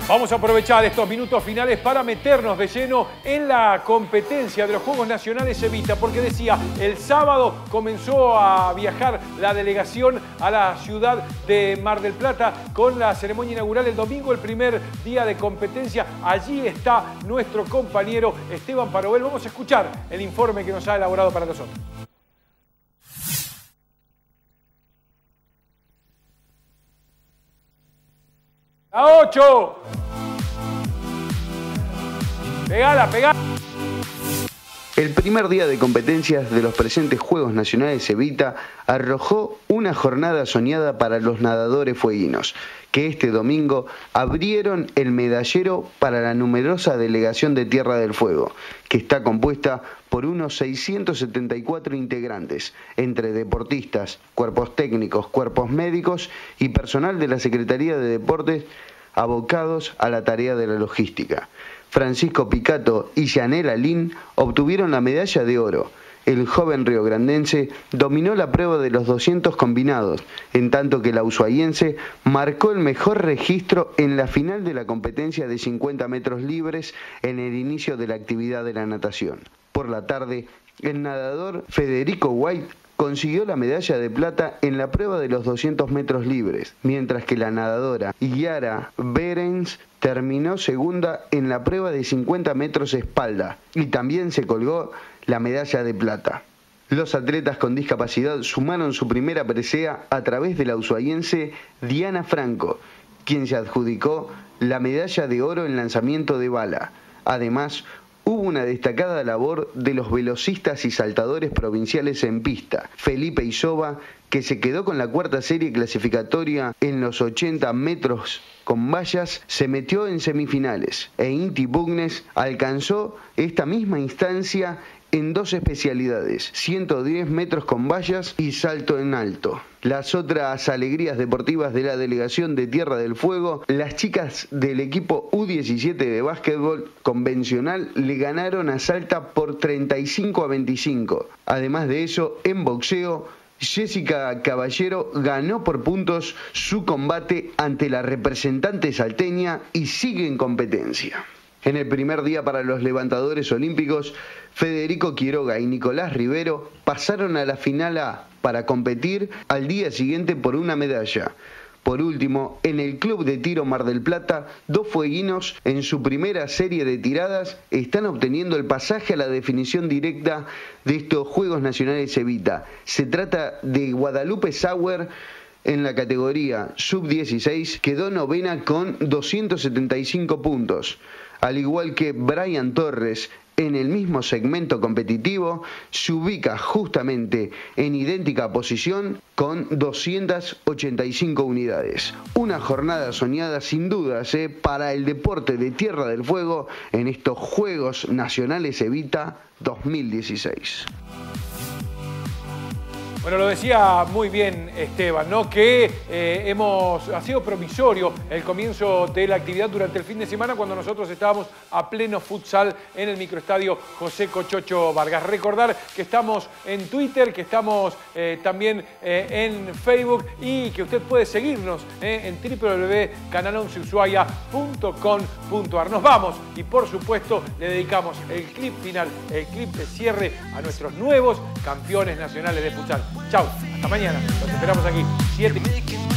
Vamos a aprovechar estos minutos finales para meternos de lleno en la competencia de los Juegos Nacionales Evita, porque decía, el sábado comenzó a viajar la delegación a la ciudad de Mar del Plata con la ceremonia inaugural el domingo, el primer día de competencia. Allí está nuestro compañero Esteban Parovel. Vamos a escuchar el informe que nos ha elaborado para nosotros. ¡A 8! ¡Pegala, pegala! El primer día de competencias de los presentes Juegos Nacionales Evita arrojó una jornada soñada para los nadadores fueguinos, que este domingo abrieron el medallero para la numerosa delegación de Tierra del Fuego, que está compuesta por unos 674 integrantes, entre deportistas, cuerpos técnicos, cuerpos médicos y personal de la Secretaría de Deportes abocados a la tarea de la logística. Francisco Picato y Yanela Lin obtuvieron la medalla de oro. El joven riograndense dominó la prueba de los 200 combinados, en tanto que la ushuaiense marcó el mejor registro en la final de la competencia de 50 metros libres en el inicio de la actividad de la natación. Por la tarde, el nadador Federico White consiguió la medalla de plata en la prueba de los 200 metros libres, mientras que la nadadora Yara Berens terminó segunda en la prueba de 50 metros espalda y también se colgó la medalla de plata. Los atletas con discapacidad sumaron su primera presea a través de la ushuaiense Diana Franco, quien se adjudicó la medalla de oro en lanzamiento de bala. Además, hubo una destacada labor de los velocistas y saltadores provinciales en pista. Felipe Isoba, que se quedó con la cuarta serie clasificatoria en los 80 metros con vallas, se metió en semifinales. E Inti Bugnes alcanzó esta misma instancia en dos especialidades, 110 metros con vallas y salto en alto. Las otras alegrías deportivas de la delegación de Tierra del Fuego, las chicas del equipo U17 de básquetbol convencional le ganaron a Salta por 35-25. Además de eso, en boxeo, Jessica Caballero ganó por puntos su combate ante la representante salteña y sigue en competencia. En el primer día para los levantadores olímpicos, Federico Quiroga y Nicolás Rivero pasaron a la final A para competir al día siguiente por una medalla. Por último, en el Club de Tiro Mar del Plata, dos fueguinos en su primera serie de tiradas están obteniendo el pasaje a la definición directa de estos Juegos Nacionales Evita. Se trata de Guadalupe Sauer. En la categoría sub-16 quedó novena con 275 puntos. Al igual que Brian Torres, en el mismo segmento competitivo, se ubica justamente en idéntica posición con 285 unidades. Una jornada soñada sin dudas para el deporte de Tierra del Fuego en estos Juegos Nacionales Evita 2016. Bueno, lo decía muy bien Esteban, ¿no? Que ha sido provisorio el comienzo de la actividad durante el fin de semana cuando nosotros estábamos a pleno futsal en el microestadio José Cochocho Vargas. Recordar que estamos en Twitter, que estamos también en Facebook y que usted puede seguirnos en www.canal11ushuaia.com.ar. Nos vamos y por supuesto le dedicamos el clip final, el clip de cierre a nuestros nuevos campeones nacionales de futsal. Chau, hasta mañana. Los esperamos aquí. 7.